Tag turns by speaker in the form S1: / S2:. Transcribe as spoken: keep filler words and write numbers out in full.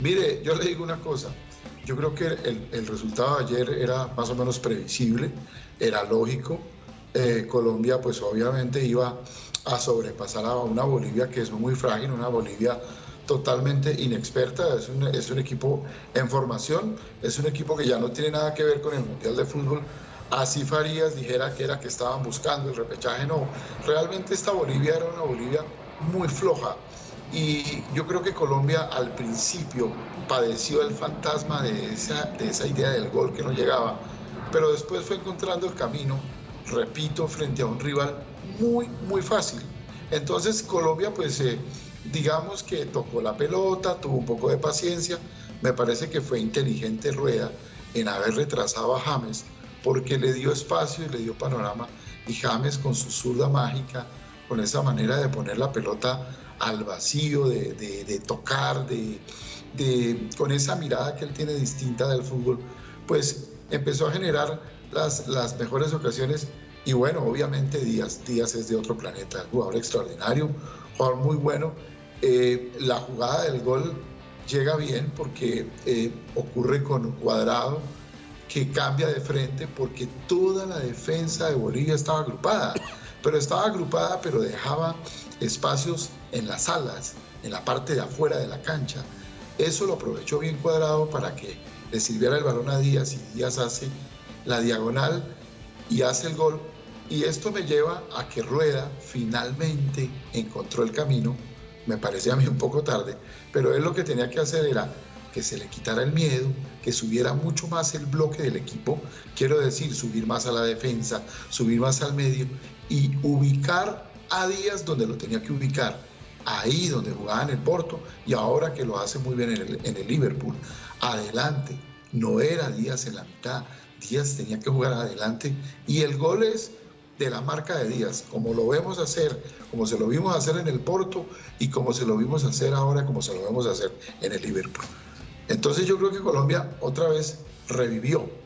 S1: Mire, yo le digo una cosa, yo creo que el, el resultado de ayer era más o menos previsible, era lógico. Eh, Colombia pues obviamente iba a sobrepasar a una Bolivia que es muy frágil, una Bolivia totalmente inexperta, es un, es un equipo en formación, es un equipo que ya no tiene nada que ver con el Mundial de Fútbol. Así Farías dijera que era que estaban buscando el repechaje, no, realmente esta Bolivia era una Bolivia muy floja. Y yo creo que Colombia al principio padeció el fantasma de esa, de esa idea del gol que no llegaba, pero después fue encontrando el camino, repito, frente a un rival muy, muy fácil. Entonces Colombia, pues, eh, digamos que tocó la pelota, tuvo un poco de paciencia. Me parece que fue inteligente Rueda en haber retrasado a James, porque le dio espacio y le dio panorama, y James con su zurda mágica, con esa manera de poner la pelota al vacío, de, de, de tocar, de, de, con esa mirada que él tiene distinta del fútbol, pues empezó a generar las, las mejores ocasiones. Y bueno, obviamente Díaz, Díaz es de otro planeta, jugador extraordinario, jugador muy bueno. Eh, la jugada del gol llega bien porque eh, ocurre con Cuadrado, que cambia de frente porque toda la defensa de Bolivia estaba agrupada, pero estaba agrupada, pero dejaba espacios en las alas, en la parte de afuera de la cancha. Eso lo aprovechó bien Cuadrado para que le sirviera el balón a Díaz, y Díaz hace la diagonal y hace el gol. Y esto me lleva a que Rueda finalmente encontró el camino. Me parece a mí un poco tarde, pero él lo que tenía que hacer era que se le quitara el miedo, que subiera mucho más el bloque del equipo, quiero decir, subir más a la defensa, subir más al medio y ubicar a Díaz donde lo tenía que ubicar, ahí donde jugaba en el Porto, y ahora que lo hace muy bien en el, en el Liverpool. Adelante, no era Díaz en la mitad, Díaz tenía que jugar adelante, y el gol es de la marca de Díaz, como lo vemos hacer, como se lo vimos hacer en el Porto y como se lo vimos hacer ahora, como se lo vemos hacer en el Liverpool. Entonces yo creo que Colombia otra vez revivió.